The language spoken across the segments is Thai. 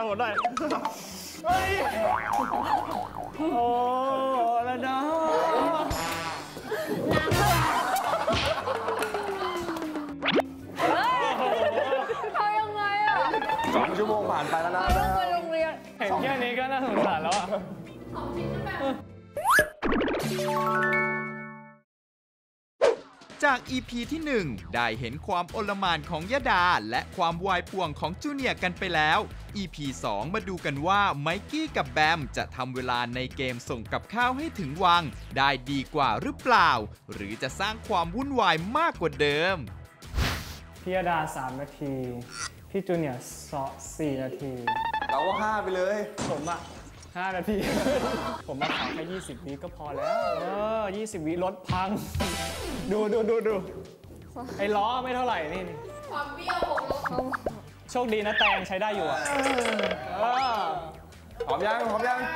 ผมหน่อยเฮ้ยโอ้แล้วนะเขายังไงอ่ะ 2 ชั่วโมงผ่านไปแล้วนะไปโรงเรียนเห็นแค่นี้ก็น่าสงสารแล้วอ่ะจาก EP ที่ 1 ได้เห็นความโอลหม่านของยดาและความวายป่วงของจูเนียร์กันไปแล้ว EP 2 มาดูกันว่าไมกี้กับแบมจะทำเวลาในเกมส่งกับข้าวให้ถึงวังได้ดีกว่าหรือเปล่าหรือจะสร้างความวุ่นวายมากกว่าเดิมพี่ยดา3 นาทีพี่จูเนียร์4 นาทีเราก็5ไปเลยผมอ่ะ5 นาที ผมมาขอแค่20 วิก็พอแล้ว20 วิรถพังดูไอ้ล้อไม่เท่าไหร่นี่ความเบี้ยวของรถโชคดีนะแตงใช้ได้อยู่อ่ะพร้อมยัง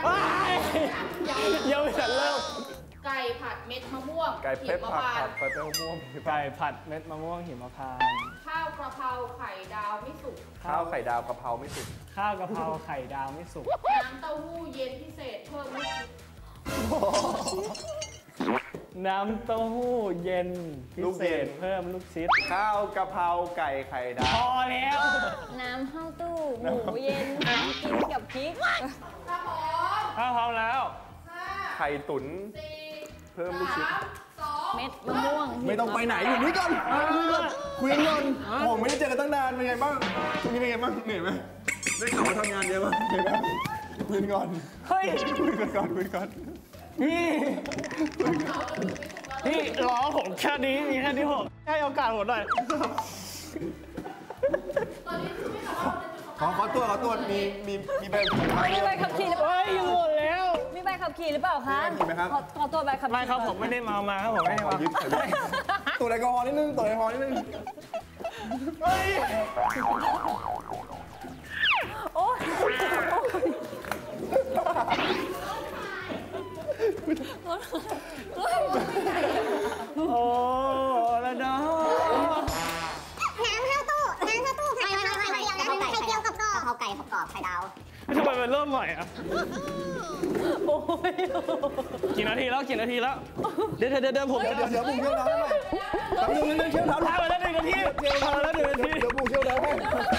ยังไม่ทันเริ่มไก่ผัดเม็ดมะม่วงไก่เผ็ดผัดเม็ดมะม่วงไก่ผัดเม็ดมะม่วงหิมพานต์ข้าวกระเพราไข่ดาวไม่สุกข้าวไข่ดาวกะเพราไม่สุกข้าวกะเพราไข่ดาวไม่สุกน้ำเต้าหู้เย็นพิเศษเพิ่มลูกชิดน้ำเต้าหู้เย็นพิเศษเพิ่มลูกชิดข้าวกะเพราไก่ไข่ดาวพอแล้วน้ำข้าวตู้หมูเย็นกินกับพริกข้าวพร้อมแล้วไข่ตุ๋นเพิ่มลูกชิดเม็ดมะม่วงไม่ต้องไปไหนอยู่นี่ก่อนคุยกันผมไม่ได้เจอกันตั้งนานเป็นไงบ้างช่วงนี้เป็นไงบ้างเหนื่อยไหมได้ข่าวว่าทำงานเยอะมั้ยเหนื่อยไหมคุยก่อนเฮ้ยคุยก่อนนี่ล้อผมแค่นี้มีแค่นี้ผมให้โอกาสผมหน่อยขอตัวมีใบขับขี่หรือเปล่าอยู่หมดแล้วมีใบขับขี่หรือเปล่าคะมีไหมครับขอตัวใบขับขี่ไม่ครับผมไม่ได้เมามาครับผมไม่ได้เมาตัวแอลกอฮอล์นิดนึงเฮ้ยโอ้แล้วนะน้ำข้าวตู้ไข่เจียวกับกรอบไก่กรอบไข่ดาวทำไมมันเริ่มใหม่อ่ะโอ้ยกี่นาทีแล้วเดี๋ยวผมเดี๋ยวบุกเชี่ยวน้ำให้แป๊บนึงเชี่ยวน้ำทำมาแล้ว1 นาทีเดี๋ยวบุกเชี่ยวน้ำให้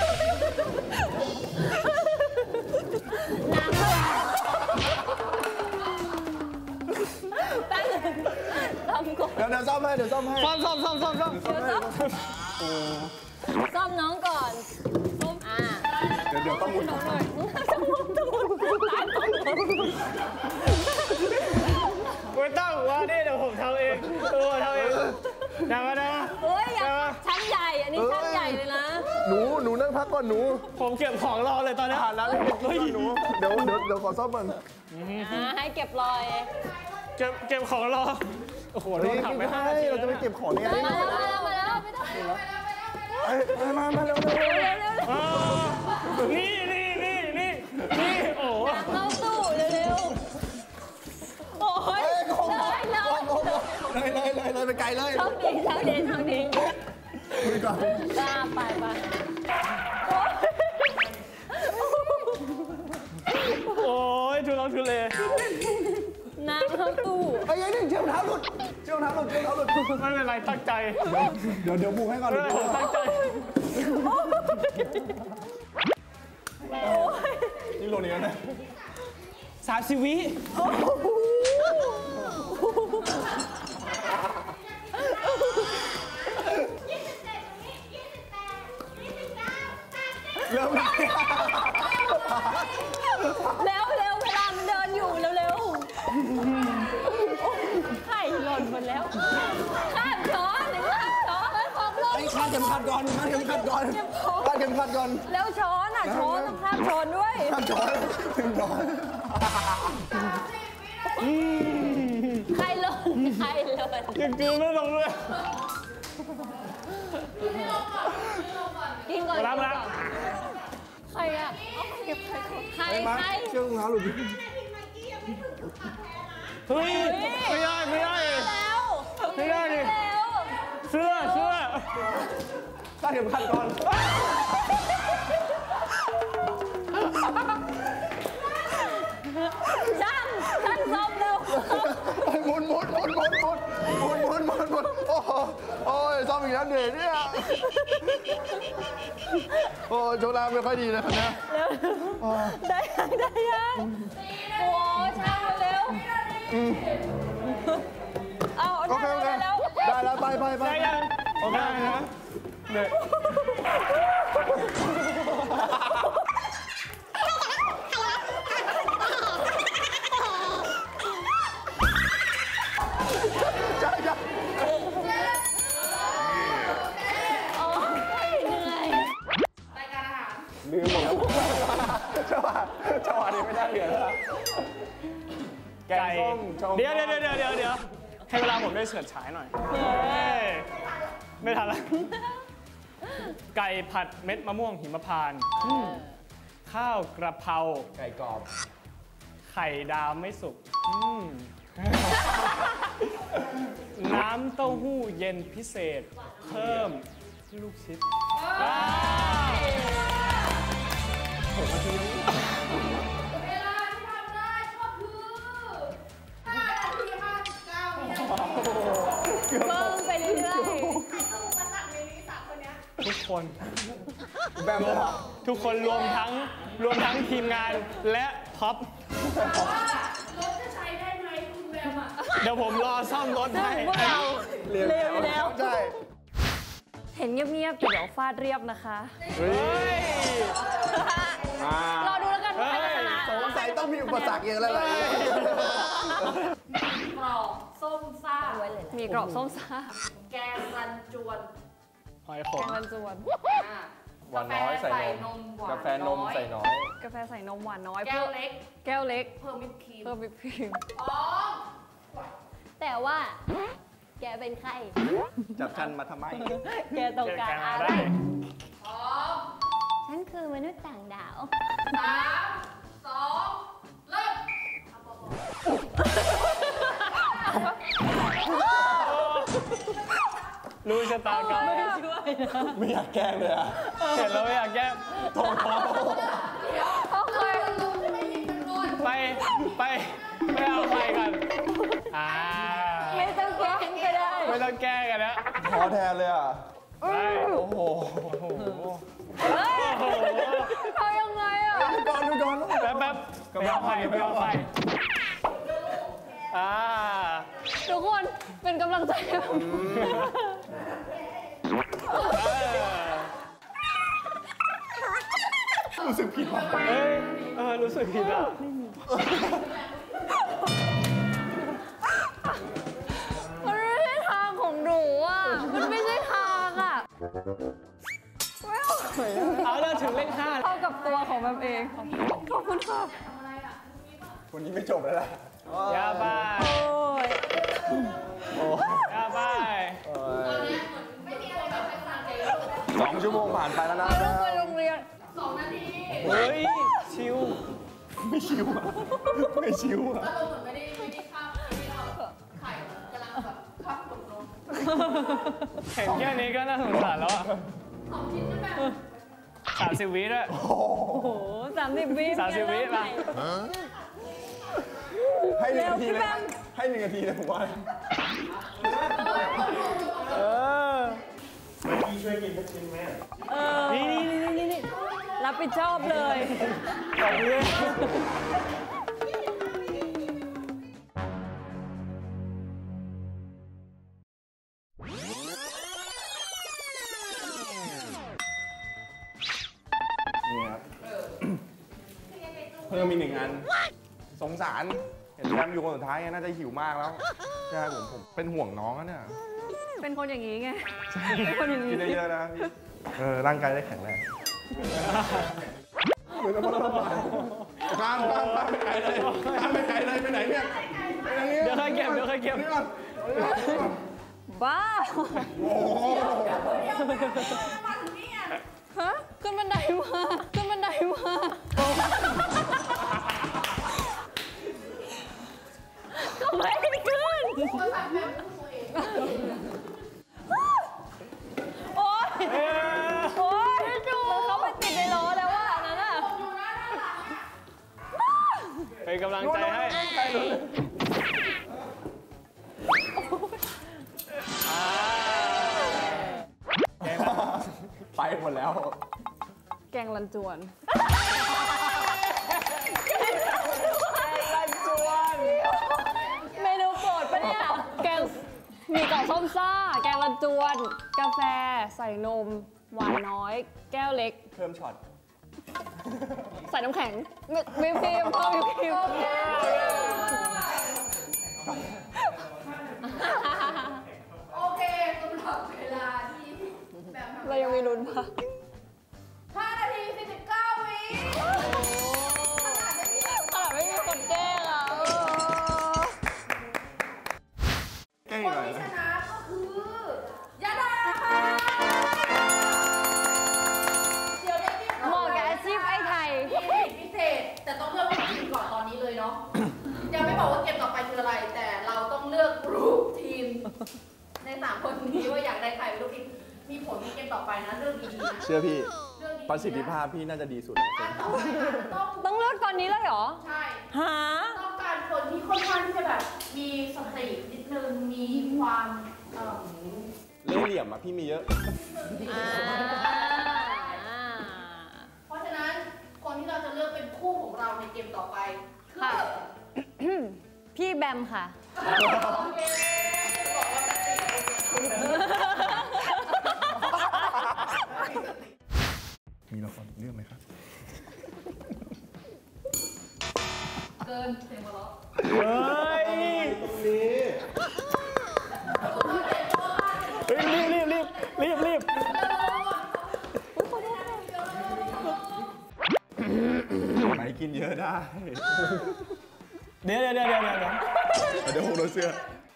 เดี๋ยวซ่อมให้ซ่อมซ่อมน้องก่อนเดี๋ยวต้องมุดไม่ต้องว่านี่เดี๋ยวผมทำเองได้ไหมเฮ้ยชั้นใหญ่อันนี้ชั้นใหญ่เลยนะหนูนั่งพักก่อนหนูผมเก็บของรอเลยตอนนี้ผ่านแล้วหนูเดี๋ยวขอซ่อมมันให้เก็บรอยเก็บของรอโอ้โหเราทำไม่ได้เราจะไปเก็บของยังไงมาแล้วไม่ต้องมาเร็วนี่โอ้เข้าตู้เร็วโอ้ยเลยไปไกลเลยช่องดีคุยก่อนไปโอ้ยทุเลน้ำเข้าตู้ไอ้ยัยนี่เชือกเท้าหลุดไม่เป็นไรตั้งใจเดี๋ยวบุกให้ก่อนตั้งใจนี่โลนี้นะ 30 วิเริ่มเร็วเวลามันเดินอยู่เร็วไข่หล่นหมดแล้วข้ามช้อนของลงข้ามเข็มขัดก่อนแล้วช้อนต้องข้ามช้อนด้วยข้ามช้อนไข่หล่นยังกินไม่ลงเลยกินก่อนรับใครอ่ะเก็บใครเชือกเท้าหลุดเฮ้ยไม่ได้ดิเสื้อข้าเข็มขัดก่อนหมุนโอ้โหโอ้ยซ่อมอีกแล้วเหนื่อยเนี่ยโอ้ยโชว์ลาไม่ค่อยดีเลยคนนี้ได้ยังโอ้ช่างเร็วเอาโอเคได้แล้วได้แล้วไปได้ยังโอเคนะเด็กใช่ลืมหมดแล้วจังหวะนี้ไม่ได้เหลือแล้วไก่เดี๋ยวให้เวลาผมได้เฉิดฉายหน่อยไม่ทันแล้วไก่ผัดเม็ดมะม่วงหิมพานต์ข้าวกระเพราไก่กรอบไข่ดาวไม่สุกน้ำเต้าหู้เย็นพิเศษเพิ่มลูกชิดเวลาที่ทำได้ก็คือ5 นาที 59 วินาทีเพิ่มไปเรื่อยๆทุกคนแบบทุกคนรวมทั้งทีมงานและท็อปรถจะใช้ได้ไหมคุณแบมอ่ะเดี๋ยวผมรอซ่อมรถให้พวกเราเร็วอยู่แล้วใช่เห็นเงียบๆแต่เดี๋ยวฟาดเรียบนะคะเฮ้ยรอดูแล้วกันว่าใครจะชนะสงสัยต้องมีอุปสรรคอย่างไรมีกรอบส้มซ่ามีกรอบส้มซ่าแกงรันจวนหอยขแกมงรันจวนหวานน้อยใส่นมหวานกาแฟนมใส่น้อยกาแฟใส่นมหวานน้อยแก้วเล็กแก้วเล็กเพิ่มวิปครีมเพิ่มวิปครีมพร้อมแต่ว่า แกเป็นใครจับฉันมาทำไมแกต้องการอะไรพร้อมฉันคือมนุษย์ต่างดาว 3 2 เริ่มรู้ชะตากรรมไม่ช่วยนะไม่อยากแกล้งเลยอ่ะเห็นแล้วไม่อยากแก้ทงเขาโอเคไปเอาไปกันไม่ต้องแกล้งก็ได้ไม่ต้องแก้กันนะท้อแทนเลยอ่ะไปโอ้โหเฮ้ยเอายังไงอ่ะดูก่อนแป๊บไปเอาไปทุกคนเป็นกำลังใจให้ผมรู้สึกผิดว่ะรู้สึกผิดอ่ะมันไม่ใช่ทางของหนูอ่ะ มันไม่ใช่ทางอ่ะเอาแล้วถึงเลข 5 เข้ากับตัวของแบบเอง ขอบคุณค่ะวันนี้ไม่จบแล้วล่ะยาบ้าโอ้ยยาบ้า 2 ชั่วโมงผ่านไปแล้วนะต้องไปโรงเรียน 2 นาทีเฮ้ย ชิวไม่ชิวอ่ะ ไม่ชิวอ่ะอารมณ์เหมือนไม่ได้ข้าวที่เราไข่กำลังแบบข้าวตุ๋นลงเห็นแค่นี้ก็น่าสงสารแล้วอ่ะ 2 ชิ้นนั่นแบบ 30 วิด้วยโอ้โห30 วิ 30 วิป่ะให้1 นาทีเลยให้1 นาทีเลยผมว่านี่รับผิดชอบเลยของเรื่องนี่ครับ เพิ่มมี1 อัน สงสาร เห็นแรมอยู่คนสุดท้ายไงน่าจะหิวมากแล้วใช่ผมเป็นห่วงน้องนะเนี่ยเป็นคนอย่างนี้ไง เป็นคนอย่างนี้กินเยอะๆนะพี่ร่างกายได้แข็งแรงเหมือนจะพ้นระบายข้ามไปไกลเลยไปไกลเลยไปไหนเนี่ยไปทางนี้เดี๋ยวค่อยเก็บนี่ก่อนบ้าโอ้โหฮะ ขึ้นบันไดมาก็ไม่ได้ขึ้น โอ๊ยจูมันเข้าไปติดในล้อแล้วว่าอันนั้นอ่ะเป็นกำลังใจให้หมดแล้วแกงรันจวน เมนูโปรดปะเนี่ย แกงมีกรอบส้มซ่า แกงรันจวน กาแฟ ใส่นม หวานน้อย แก้วเล็กเพิ่มช็อตใส่น้ำแข็งวิปครีมเพิ่มวิปครีมโอเคสำหรับเวลาที่แบบเรายังมีลุ้นปะ 5 นาที 49 วิขนาดไม่มีคนแกล้งอ่ะแก้อีคกนหน่อยที่ชนะนะก็คือยาดาค่ะเดี๋ยวได้พี่เหมาะกับอาชีพไอ้ไทยพิเศษ แต่ต้องเลือกทีมก่อนตอนนี้เลยเนาะ ยังไม่บอกว่าเกมต่อไปคืออะไร แต่เราต้องเลือกรูปทีม ใน3 คนนี้ว่าอยากได้ใครเป็นรูปทีม มีผลในเกมต่อไปนะเลือกดีๆนะเชื่อพี่เลือกดีๆประสิทธิภาพพี่น่าจะดีสุดอันต่อไปต้องต้องเลือกตอนนี้เลยเหรอใช่หาต้องการคนที่ค่อนข้างที่จะแบบมีสตินิดนึง มีความเล่ห์เหลี่ยมอะพี่มีเยอะเพราะฉะนั้นคนที่เราจะเลือกเป็นคู่ของเราในเกมต่อไปคือค่ะ พี่แบมค่ะโอเคบอกว่าจะติดมีละครเรื่องไหมครับเกินเสียงหัวเราะเฮ้ย เฮ้ยรีบไหนกินเยอะได้เดี๋ยวเดี๋ยวผมโดนเสื้อ